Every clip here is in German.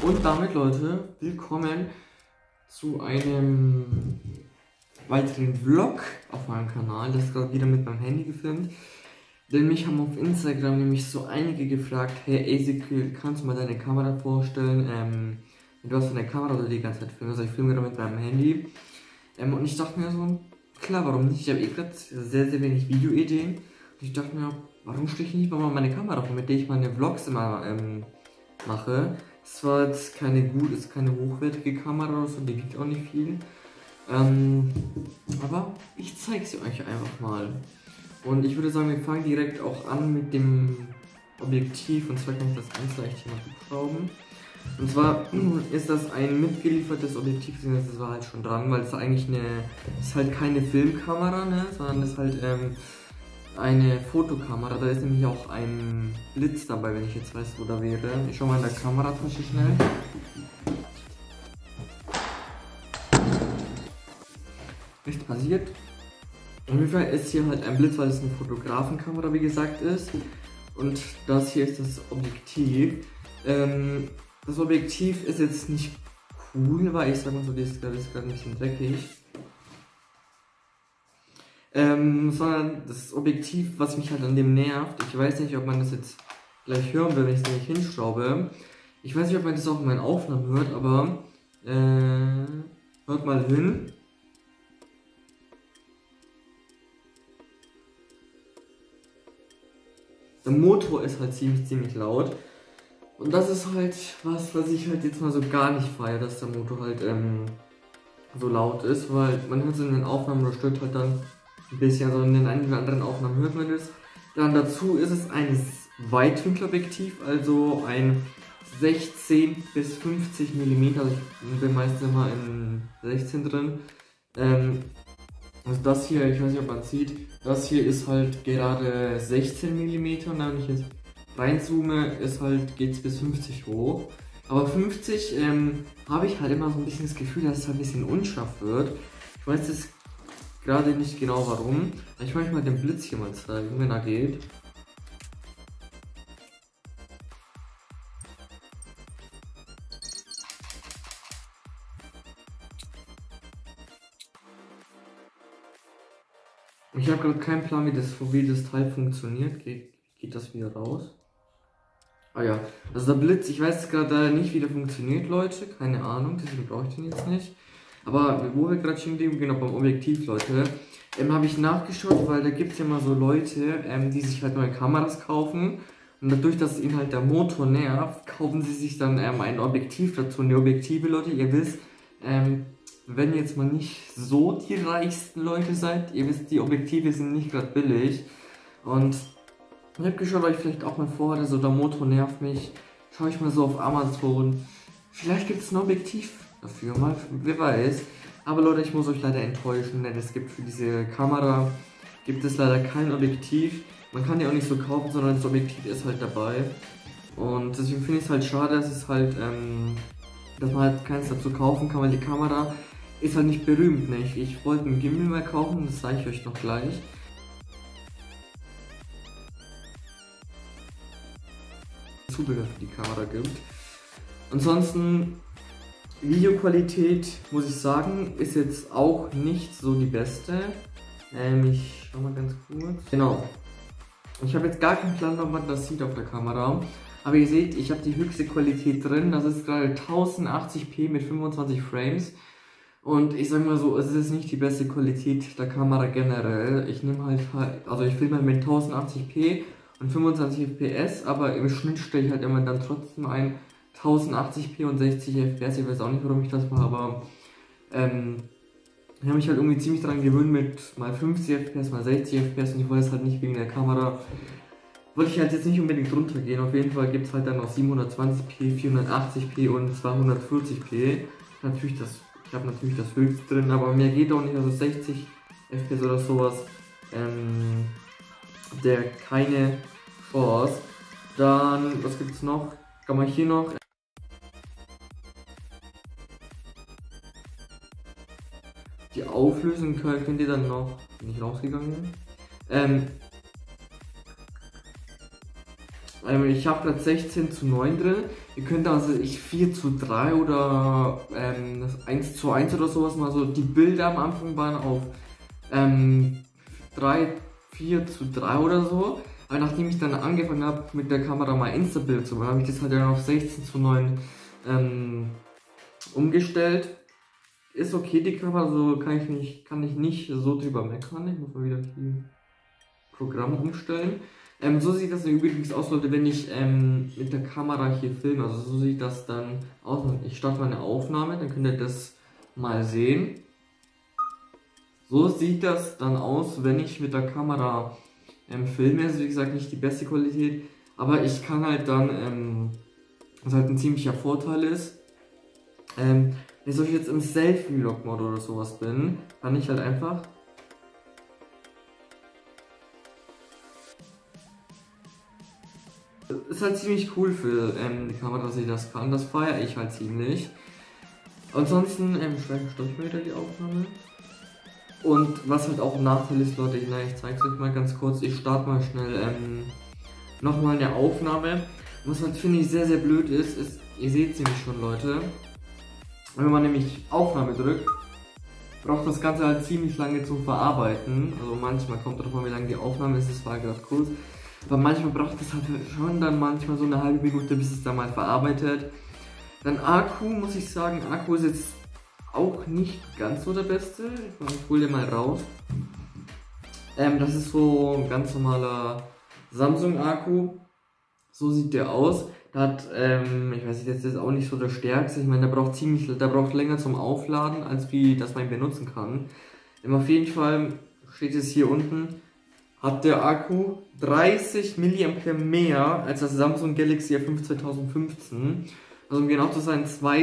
Und damit, Leute, willkommen zu einem weiteren Vlog auf meinem Kanal. Das ist gerade wieder mit meinem Handy gefilmt. Denn mich haben auf Instagram nämlich so einige gefragt: Hey Ezekiel, kannst du mal deine Kamera vorstellen? Du hast eine Kamera oder die ganze Zeit filmen? Also ich filme gerade mit meinem Handy. Und ich dachte mir so, klar, warum nicht? Ich habe gerade sehr, sehr wenig Videoideen. Und ich dachte mir, warum stelle ich nicht mal meine Kamera vor, mit der ich meine Vlogs immer mache. Es war jetzt keine hochwertige Kamera oder so, die wiegt auch nicht viel. Aber ich zeige sie euch einfach mal. Und ich würde sagen, wir fangen direkt auch an mit dem Objektiv. Und zwar kann ich das ganz leicht hier mal schrauben. Und zwar ist das ein mitgeliefertes Objektiv, das war halt schon dran, weil es eigentlich ist halt keine Filmkamera, ne, sondern ist halt eine Fotokamera. Da ist nämlich auch ein Blitz dabei, wenn ich jetzt weiß, wo da wäre. Ich schau mal in der Kameratasche schnell. Nichts passiert. Auf jeden Fall ist hier halt ein Blitz, weil es eine Fotografenkamera, wie gesagt, ist. Und das hier ist das Objektiv. Das Objektiv ist jetzt nicht cool, weil ich sag mal so, das ist gerade ein bisschen dreckig. Sondern das Objektiv, was mich halt an dem nervt, ich weiß nicht, ob man das jetzt gleich hören will, wenn ich es nämlich hinschraube. Ich weiß nicht, ob man das auch in meinen Aufnahmen hört, aber hört mal hin. Der Motor ist halt ziemlich laut. Und das ist halt was ich halt jetzt mal so gar nicht feiere, dass der Motor halt so laut ist, weil man hört es in den Aufnahmen, oder stört halt dann ein bisschen, also in den einen oder anderen Aufnahmen hört man das. Dann dazu ist es ein Weitwinkelobjektiv, also ein 16 bis 50 mm, also ich bin meistens immer in 16 drin. Also das hier, ich weiß nicht, ob man sieht, das hier ist halt gerade 16 mm und wenn ich jetzt reinzoome, geht es bis 50 hoch. Aber 50 habe ich halt immer so ein bisschen das Gefühl, dass es halt ein bisschen unscharf wird. Ich weiß jetzt gerade nicht genau warum. Ich möchte mal den Blitz hier mal zeigen, wenn er geht. Ich habe gerade keinen Plan, wie das Teil funktioniert. Geht das wieder raus? Ah ja, also der Blitz, ich weiß gerade nicht, wie der funktioniert, Leute. Keine Ahnung, deswegen brauche ich den jetzt nicht. Aber wo wir gerade schon genau beim Objektiv, Leute, habe ich nachgeschaut, weil da gibt es ja mal so Leute, die sich halt neue Kameras kaufen. Und dadurch, dass ihnen halt der Motor nervt, kaufen sie sich dann ein Objektiv dazu. Und die Objektive, Leute, ihr wisst, wenn ihr jetzt mal nicht so die reichsten Leute seid, ihr wisst, die Objektive sind nicht gerade billig. Und ich habe geschaut, weil ich vielleicht auch mal vorhatte, so der Motor nervt mich. Schaue ich mal so auf Amazon. Vielleicht gibt es ein Objektiv dafür, mal, wer weiß. Aber Leute, ich muss euch leider enttäuschen, denn es gibt für diese Kamera leider kein Objektiv. Man kann die auch nicht so kaufen, sondern das Objektiv ist halt dabei. Und deswegen finde ich es halt schade, dass man halt keins dazu kaufen kann, weil die Kamera ist halt nicht berühmt. Ne? Ich wollte einen Gimbal mal kaufen, das zeige ich euch noch gleich. Zubehör für die Kamera gibt. Ansonsten, Videoqualität, muss ich sagen, ist jetzt auch nicht so die beste. Ich schau mal ganz kurz. Genau. Ich habe jetzt gar keinen Plan, ob man das sieht auf der Kamera. Aber ihr seht, ich habe die höchste Qualität drin. Das ist gerade 1080p mit 25 Frames. Und ich sag mal so, es ist nicht die beste Qualität der Kamera generell. Ich nehme also ich filme mit 1080p und 25 fps, aber im Schnitt stelle ich halt immer dann trotzdem ein 1080p und 60 fps. Ich weiß auch nicht, warum ich das mache, aber ich habe mich halt irgendwie ziemlich daran gewöhnt mit mal 50 fps, mal 60 fps und ich wollte es halt nicht wegen der Kamera. Wollte ich halt jetzt nicht unbedingt runtergehen. Auf jeden Fall gibt es halt dann noch 720p, 480p und 240p. Ich habe natürlich das höchste drin, aber mehr geht auch nicht, also 60 fps oder sowas. Der keine Chance. Dann, was gibt's noch? Kann man hier noch. Die Auflösung könnt ihr dann noch. Bin ich rausgegangen? Ich habe gerade 16:9 drin. Ihr könnt also 4:3 oder 1:1 oder sowas mal so. Die Bilder am Anfang waren auf 4:3 oder so. Aber nachdem ich dann angefangen habe mit der Kamera mal Insta-Bild zu machen, habe ich das halt dann auf 16:9 umgestellt. Ist okay, die Kamera, so kann ich nicht so drüber meckern. Ich muss mal wieder hier Programm umstellen. So sieht das übrigens aus, Leute, wenn ich mit der Kamera hier filme. Also so sieht das dann aus. Ich starte meine Aufnahme, dann könnt ihr das mal sehen. So sieht das dann aus, wenn ich mit der Kamera filme. Also wie gesagt, nicht die beste Qualität, aber ich kann halt dann, was halt ein ziemlicher Vorteil ist, wenn ich jetzt im Selfie-Vlog-Mode oder sowas bin, kann ich halt einfach ist halt ziemlich cool für die Kamera, dass ich das kann. Das feiere ich halt ziemlich. Ansonsten stoppe ich mir wieder die Aufnahme. Und was halt auch ein Nachteil ist, Leute, ich zeige es euch mal ganz kurz. Ich starte mal schnell nochmal eine Aufnahme. Was halt finde ich sehr, sehr blöd ist, ihr seht es nämlich schon, Leute. Wenn man nämlich Aufnahme drückt, braucht das Ganze halt ziemlich lange zum Verarbeiten. Also manchmal kommt drauf an, wie lange die Aufnahme ist, das war gerade kurz. Aber manchmal braucht es halt schon dann manchmal so eine halbe Minute, bis es dann mal verarbeitet. Dann Akku, muss ich sagen, Akku ist jetzt auch nicht ganz so der beste. Ich hole den mal raus. Das ist so ein ganz normaler Samsung-Akku. So sieht der aus. Der hat, ich weiß nicht, das ist auch nicht so der stärkste. Ich meine, der braucht länger zum Aufladen, als wie das man ihn benutzen kann. Auf jeden Fall steht es hier unten, hat der Akku 30 mAh mehr als das Samsung Galaxy A5 2015. Also um genau zu sein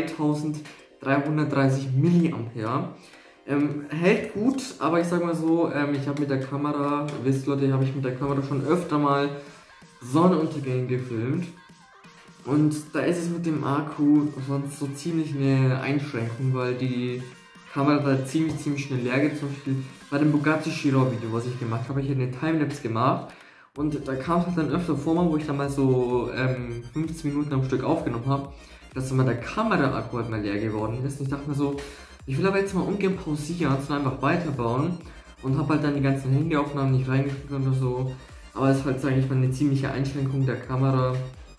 2330 mAh. Hält gut, aber ich sag mal so, ich habe mit der Kamera, wisst Leute, habe ich mit der Kamera schon öfter mal Sonnenuntergänge gefilmt. Und da ist es mit dem Akku sonst so ziemlich eine Einschränkung, weil die Kamera da ziemlich schnell leer geht. Zum Beispiel bei dem Bugatti Chiron Video, was ich gemacht habe, ich eine Timelapse gemacht. Und da kam es halt dann öfter vor, wo ich dann mal so 15 Minuten am Stück aufgenommen habe, dass dann mal der Kamera-Akku halt mal leer geworden ist. Und ich dachte mir so, ich will aber jetzt mal umgehen pausieren, sondern einfach weiterbauen. Und habe halt dann die ganzen Handyaufnahmen nicht reingeschickt oder so. Aber es ist halt, sage ich mal, eine ziemliche Einschränkung der Kamera,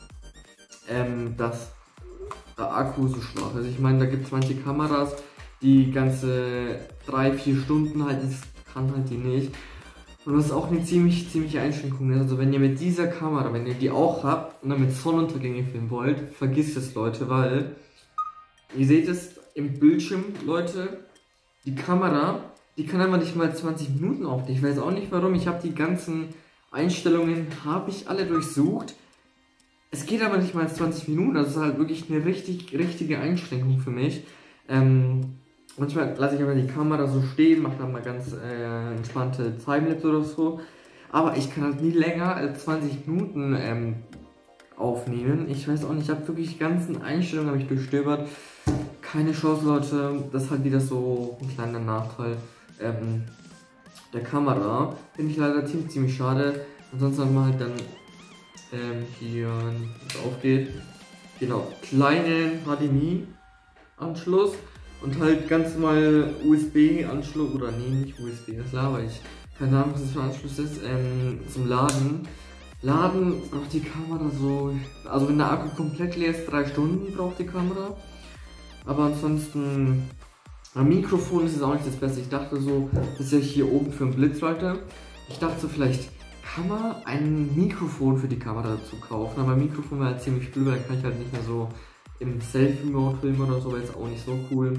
dass der Akku so schwach ist. Ich meine, da gibt es manche Kameras, die ganze 3-4 Stunden halt, das kann halt die nicht. Und das ist auch eine ziemliche Einschränkung. Also wenn ihr mit dieser Kamera, wenn ihr die auch habt und dann mit Sonnenuntergänge filmen wollt, vergisst es, Leute, weil ihr seht es im Bildschirm, Leute, die Kamera, die kann einfach nicht mal 20 Minuten aufnehmen. Ich weiß auch nicht warum. Ich habe die ganzen Einstellungen, habe ich alle durchsucht. Es geht aber nicht mal 20 Minuten. Das ist halt wirklich eine richtige Einschränkung für mich. Manchmal lasse ich aber die Kamera so stehen, mache dann mal ganz entspannte Timelapse oder so. Aber ich kann halt nie länger als 20 Minuten aufnehmen. Ich weiß auch nicht, ich habe wirklich die ganzen Einstellungen habe ich durchstöbert. Keine Chance, Leute. Das ist halt wieder so ein kleiner Nachteil der Kamera. Finde ich leider ziemlich schade. Ansonsten haben wir halt dann hier, was aufgeht, genau, kleinen HDMI-Anschluss. Und halt ganz normal USB-Anschluss, oder nee, nicht USB, das laber ich. Keine Ahnung, was das für ein Anschluss ist, zum Laden. Laden braucht die Kamera so, also wenn der Akku komplett leer ist, 3 Stunden braucht die Kamera. Aber ansonsten, ein Mikrofon ist es auch nicht das Beste. Ich dachte so, das ist ja hier oben für einen Blitzwriter. Ich dachte so, vielleicht kann man ein Mikrofon für die Kamera dazu kaufen. Aber ein Mikrofon wäre halt ziemlich blöd, weil dann kann ich halt nicht mehr so im Selfie-Mode filmen oder so, weil es auch nicht so cool.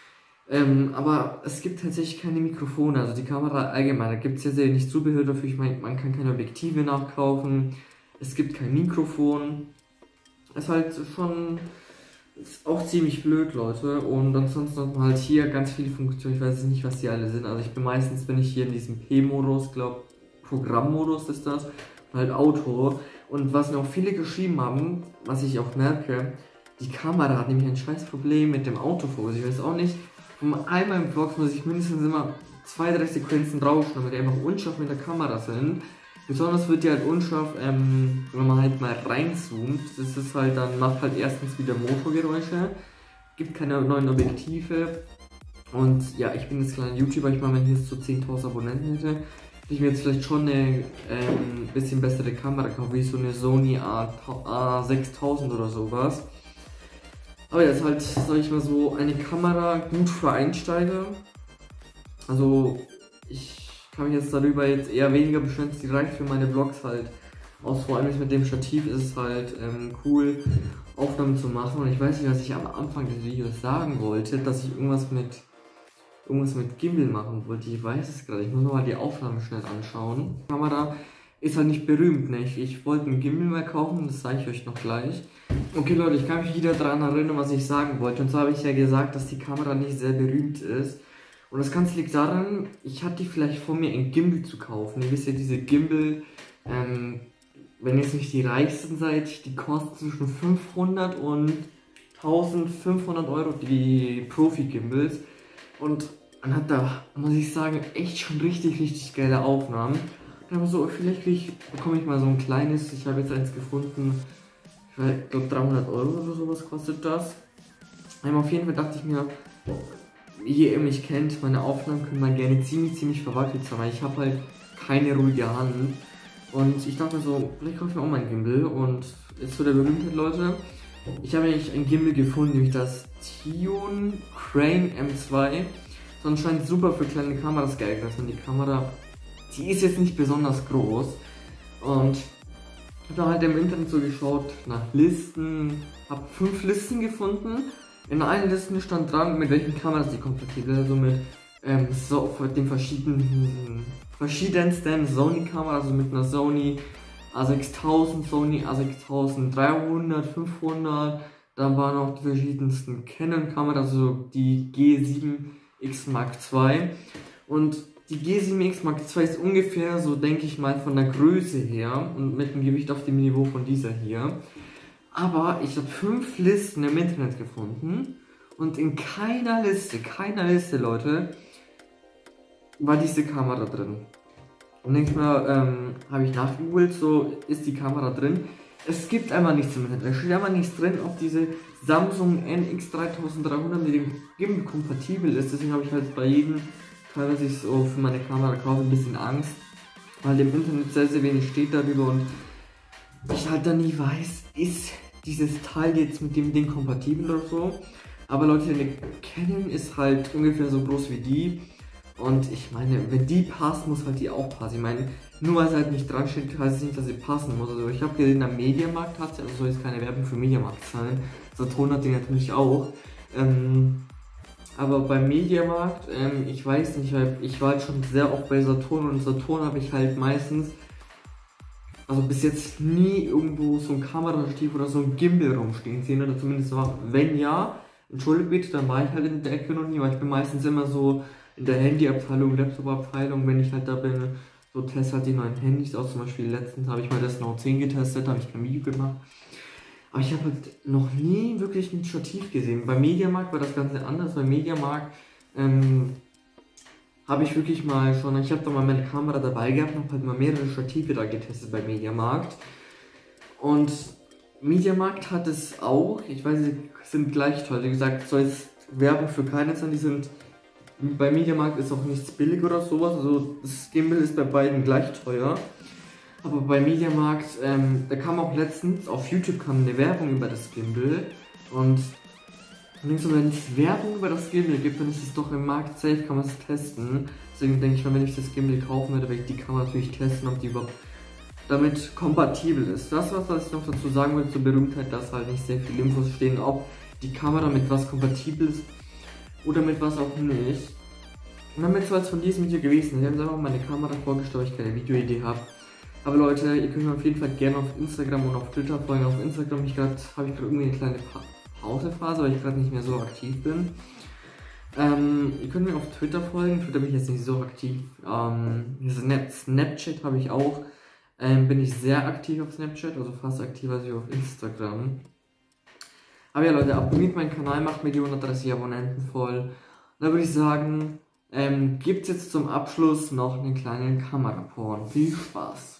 Aber es gibt tatsächlich keine Mikrofone, also die Kamera allgemein, da gibt es ja sehr nicht Zubehör dafür, ich meine, man kann keine Objektive nachkaufen, es gibt kein Mikrofon, ist halt schon, ist auch ziemlich blöd, Leute. Und ansonsten hat man halt hier ganz viele Funktionen, ich weiß nicht, was die alle sind, also meistens bin ich hier in diesem P-Modus, glaube Programmmodus ist das, halt Auto. Und was mir auch viele geschrieben haben, was ich auch merke, die Kamera hat nämlich ein scheiß Problem mit dem Autofokus. Ich weiß auch nicht, einmal im Vlog muss ich mindestens immer 2-3 Sequenzen draufschneiden, weil die einfach unscharf mit der Kamera sind. Besonders wird die halt unscharf, wenn man halt mal reinzoomt. Das ist halt, dann macht halt erstens wieder Motorgeräusche, gibt keine neuen Objektive. Und ja, ich bin jetzt kleiner YouTuber, ich meine, wenn ich jetzt so 10.000 Abonnenten hätte, hätte ich mir jetzt vielleicht schon eine bisschen bessere Kamera kaufen, wie so eine Sony A6000 oder sowas. Aber ja, ist halt, sag ich mal so, eine Kamera gut für Einsteiger. Also, ich kann mich jetzt darüber jetzt eher weniger beschweren, die reicht für meine Vlogs halt aus. Vor allem mit dem Stativ ist es halt cool, Aufnahmen zu machen. Und ich weiß nicht, was ich am Anfang des Videos sagen wollte, dass ich irgendwas mit Gimbal machen wollte. Ich weiß es gerade, ich muss nochmal die Aufnahmen schnell anschauen. Die Kamera ist halt nicht berühmt, ne? Ich wollte einen Gimbal mal kaufen, das zeige ich euch noch gleich. Okay Leute, ich kann mich wieder daran erinnern, was ich sagen wollte. Und zwar habe ich ja gesagt, dass die Kamera nicht sehr berühmt ist. Und das Ganze liegt daran, ich hatte vielleicht vor mir ein Gimbal zu kaufen. Ihr wisst ja, diese Gimbal, wenn ihr jetzt nicht die reichsten seid, die kosten zwischen 500 und 1500 Euro, die Profi-Gimbals. Und man hat da, muss ich sagen, echt schon richtig geile Aufnahmen. Aber so, vielleicht bekomme ich mal so ein kleines, ich habe jetzt eins gefunden, ich glaube 300 Euro oder sowas kostet das. Auf jeden Fall dachte ich mir, wie ihr mich kennt, meine Aufnahmen können mal gerne ziemlich verwackelt sein, weil ich habe halt keine ruhige Hand. Und ich dachte mir so, vielleicht kaufe ich mir auch mein Gimbal. Und jetzt zu der Berühmtheit, Leute. Ich habe eigentlich ein Gimbal gefunden, nämlich das Tion Crane M2. So anscheinend super für kleine Kameras geeignet. Und die Kamera, die ist jetzt nicht besonders groß. Und ich habe halt im Internet so geschaut nach Listen, habe 5 Listen gefunden. In allen Listen stand dran, mit welchen Kameras die kompatibel sind, also mit den verschiedensten Sony-Kameras, also mit einer Sony A6000, Sony A6300, 500, dann waren noch die verschiedensten Canon-Kameras, also die G7X Mark II. Und die G7X Mark II ist ungefähr, so denke ich mal, von der Größe her und mit dem Gewicht auf dem Niveau von dieser hier. Aber ich habe 5 Listen im Internet gefunden und in keiner Liste, Leute, war diese Kamera drin. Und manchmal habe ich nachgegoogelt, so ist die Kamera drin. Es gibt einfach nichts im Internet, es steht einfach nichts drin, ob diese Samsung NX3300 mit dem Gimbal kompatibel ist. Deswegen habe ich halt bei jedem Teil, was ich so für meine Kamera kaufe, ein bisschen Angst, weil im Internet sehr wenig steht darüber und ich halt dann nie weiß, ist dieses Teil jetzt mit dem Ding kompatibel oder so. Aber Leute, eine Canon ist halt ungefähr so groß wie die. Und ich meine, wenn die passt, muss halt die auch passen. Ich meine, nur weil sie halt nicht dran steht, heißt es nicht, dass sie passen muss. Also ich habe gesehen, am Mediamarkt hat sie, also soll jetzt keine Werbung für Mediamarkt sein. Saturn hat die natürlich auch. Aber beim Mediamarkt, ich weiß nicht, weil ich war halt schon sehr oft bei Saturn und Saturn habe ich halt meistens, also bis jetzt nie irgendwo so ein Kamerastativ oder so ein Gimbal rumstehen sehen, oder zumindest war, wenn ja, entschuldigt bitte, dann war ich halt in der Ecke noch nie, weil ich bin meistens immer so in der Handyabteilung, Laptop-Abteilung, wenn ich halt da bin, so teste halt die neuen Handys aus, zum Beispiel letztens habe ich mal das Note 10 getestet, habe ich kein Video gemacht. Aber ich habe halt noch nie wirklich ein Stativ gesehen. Beim Mediamarkt war das Ganze anders, beim Mediamarkt habe ich wirklich mal schon, ich habe da mal meine Kamera dabei gehabt und habe halt mal mehrere Stative da getestet bei Mediamarkt. Und Mediamarkt hat es auch, ich weiß, sie sind gleich teuer, wie gesagt, soll es Werbung für keine sein, die sind, bei Mediamarkt ist auch nichts billig oder sowas, also das Gimbal ist bei beiden gleich teuer. Aber bei Mediamarkt, da kam auch letztens, auf YouTube kam eine Werbung über das Gimbal und wenn es Werbung über das Gimbal gibt, dann ist es doch im Markt safe, kann man es testen. Deswegen denke ich mal, wenn ich das Gimbal kaufen werde, werde ich die Kamera natürlich testen, ob die überhaupt damit kompatibel ist. Das, was ich noch dazu sagen will zur Berühmtheit, dass halt nicht sehr viele Infos stehen, ob die Kamera mit was kompatibel ist oder mit was auch nicht. Und damit soll es von diesem Video gewesen sein. Ich habe einfach meine Kamera vorgestellt, weil ich keine Videoidee habe. Aber Leute, ihr könnt mir auf jeden Fall gerne auf Instagram und auf Twitter folgen. Auf Instagram habe ich gerade irgendwie eine kleine Pausephase, weil ich gerade nicht mehr so aktiv bin. Ihr könnt mir auf Twitter folgen. Twitter bin ich jetzt nicht so aktiv. Snapchat habe ich auch. Bin ich sehr aktiv auf Snapchat, also fast aktiver als ich auf Instagram. Aber ja Leute, abonniert meinen Kanal, macht mir die 130 Abonnenten voll. Und dann würde ich sagen, gibt es jetzt zum Abschluss noch einen kleinen Kameraporn. Viel Spaß!